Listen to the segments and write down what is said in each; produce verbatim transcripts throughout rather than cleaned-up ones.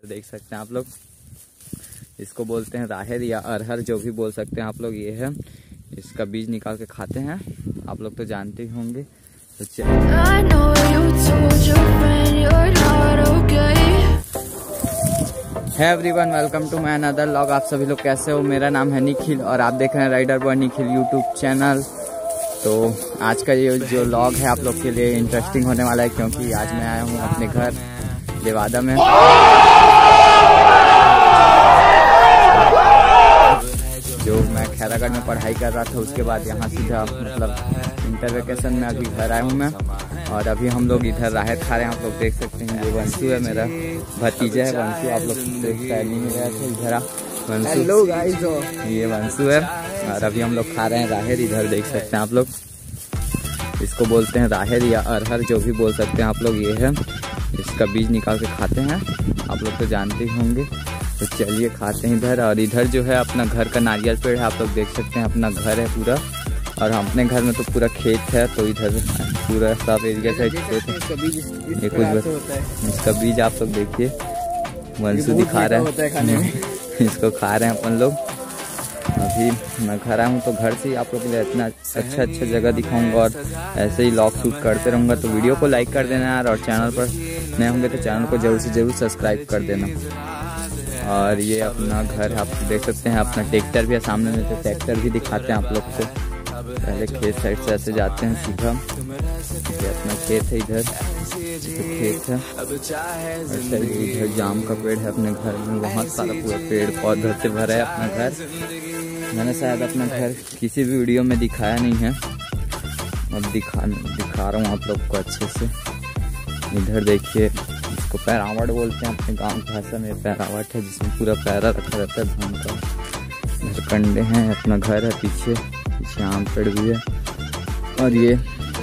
देख सकते हैं आप लोग, इसको बोलते हैं राहर या अरहर, जो भी बोल सकते हैं आप लोग। ये है, इसका बीज निकाल के खाते हैं, आप लोग तो जानते ही होंगे। तो hi everyone, welcome to my another vlog. आप सभी लोग कैसे हो? मेरा नाम है निखिल और आप देख रहे हैं rider boy Nikhil YouTube channel. तो आज का ये जो व्लॉग है आप लोग के लिए इंटरेस्टिंग होने वाला है, क्योंकि आज मैं आया हूँ अपने घर देवादा में। जो मैं खैरागढ़ में पढ़ाई कर रहा था, उसके बाद यहाँ सीधा मतलब इंटर वेकेशन में अभी घर आया हूँ मैं। और अभी हम लोग इधर राहर खा रहे हैं, आप लोग देख सकते हैं। ये वंशु है, मेरा भतीजा है वंशु। आप लोग स्टाइलिंग में गया थे इधर वंशु। हेलो गाइस, ये वंशु है और अभी हम लोग खा रहे हैं राहर। इधर देख सकते हैं आप लोग, इसको बोलते हैं राहर या अरहर, जो भी बोल सकते हैं आप लोग। ये है, इसका बीज निकाल के खाते हैं, आप लोग तो जानते ही होंगे। तो चलिए खाते हैं इधर। और इधर जो है अपना घर का नारियल पेड़ है, आप लोग देख सकते हैं। अपना घर है पूरा, और अपने घर में तो पूरा खेत है। तो इधर पूरा सब एरिया से खेत है। ये कुछ इसका बीज आप लोग देखिए, वंशु दिखा रहा है, इसको खा रहे हैं अपन लोग। अभी मैं घर आया हूँ, तो घर से ही आप लोग के लिए इतना अच्छा अच्छा जगह दिखाऊंगा और ऐसे ही व्लॉग शूट करते रहूँगा। तो वीडियो को लाइक कर देना यार, और चैनल पर नए होंगे तो चैनल को जरूर से जरूर सब्सक्राइब कर देना। और ये अपना घर है, आप देख सकते हैं। अपना ट्रैक्टर भी है सामने में, तो ट्रैक्टर भी दिखाते हैं आप लोग को। पहले खेत साइड से ऐसे जाते हैं सीधा। ये अपना खेत है, इधर तो खेत है। अच्छा, इधर जाम का पेड़ है अपने घर में, बहुत सारा पूरा पेड़ पौधों से भरा है अपना घर। मैंने शायद अपना घर किसी भी वीडियो में दिखाया नहीं है, अब दिखा दिखा रहा हूँ आप लोग को अच्छे से। इधर देखिए, इसको पैरावट बोलते हैं अपने गाँव की भाषा में। पैरावट है जिसमें पूरा पैरा रखा रहता है धान का। इधर कंडे हैं, अपना घर है पीछे, पीछे आम पेड़ भी है। और ये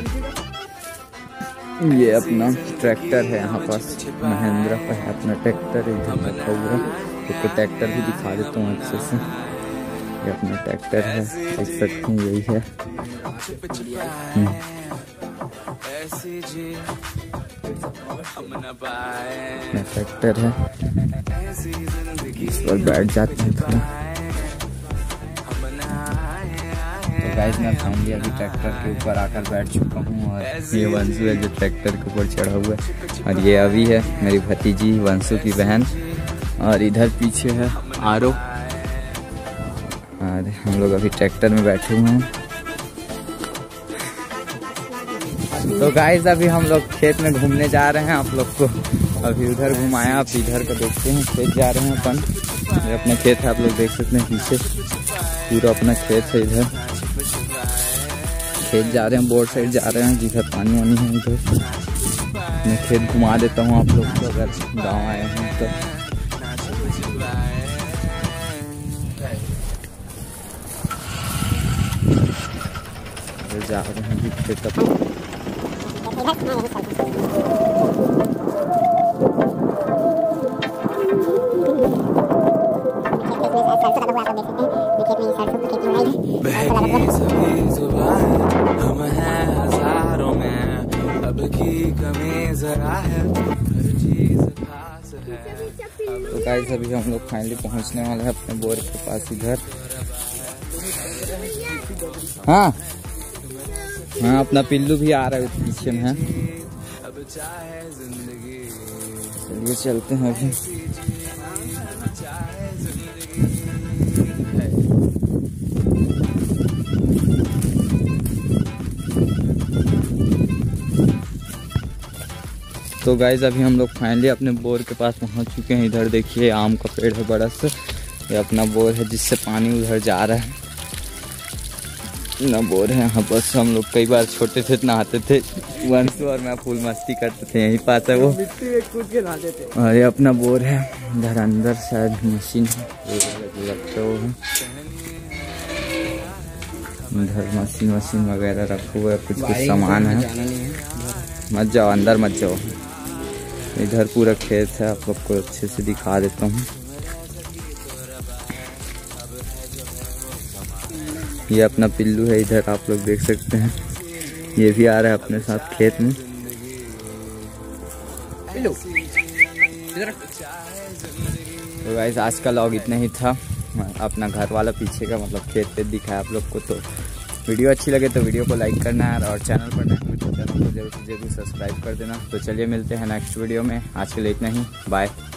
ये अपना ट्रैक्टर है, यहाँ पास महिंद्रा का है अपना ट्रैक्टर इधर रखा हुआ। तो ट्रैक्टर भी दिखा देता हूँ अच्छे से। ये अपना ट्रैक्टर है, देख सकते हैं, यही है ट्रैक्टर है। इस पर बैठ जाते हैं थोड़ा। तो गाइस, मैं फाइनली अभी ट्रैक्टर के ऊपर आकर बैठ चुका हूँ, और ये वंशु है जो ट्रैक्टर के ऊपर चढ़ा हुआ है। और ये अभी है मेरी भतीजी वंशु की बहन। और इधर पीछे है आरो। और हम लोग अभी ट्रैक्टर में बैठे हुए हैं। तो गाइस, अभी हम लोग खेत में घूमने जा रहे हैं। आप लोग को अभी उधर घुमाया, आप इधर का देखते हैं। खेत जा रहे हैं अपन, ये अपना खेत है, आप लोग देख सकते हैं पीछे पूरा अपना खेत है। इधर खेत जा रहे हैं, बोर्ड साइड जा रहे हैं जिधर पानी वानी है। इधर मैं खेत घुमा देता हूँ आप लोग को, अगर गाँव आए हैं तो। जा रहे हैं खेत अपना। तो गाइस, अभी हम लोग फाइनली पहुंचने वाले हैं अपने बोर के पास इधर। हाँ हाँ, अपना पिल्लू भी आ रहा है पीछे में। चलिए चलते हैं अभी। तो गाइस, अभी हम लोग फाइनली अपने बोर के पास पहुंच चुके हैं। इधर देखिए, आम का पेड़ है बड़ा सा। ये अपना बोर है जिससे पानी उधर जा रहा है ना। बोर है यहाँ बस। हम लोग कई बार छोटे थे नहाते थे, वंशु और मैं फुल मस्ती करते थे, यही पास है वो, मिट्टी में कूद के नहाते थे। और ये अपना बोर है, इधर अंदर शायद मशीन है, लगता है इधर मशीन वशीन वगैरह रखा हुआ है, कुछ कुछ सामान है। मत जाओ अंदर, मत जाओ। इधर पूरा खेत है, आप लोग को अच्छे से दिखा देता हूँ। ये अपना पिल्लू है, इधर आप लोग देख सकते हैं। ये भी आ रहा है अपने साथ खेत में। तो गाइस आज का व्लॉग इतना ही था। अपना घर वाला पीछे का मतलब खेत पे दिखाया आप लोग को। तो वीडियो अच्छी लगे तो वीडियो को लाइक करना है और चैनल पर नए हो तो चैनल को जरूर से जरूर सब्सक्राइब कर देना। तो चलिए मिलते हैं नेक्स्ट वीडियो में। आज के लिए इतना ही, बाय।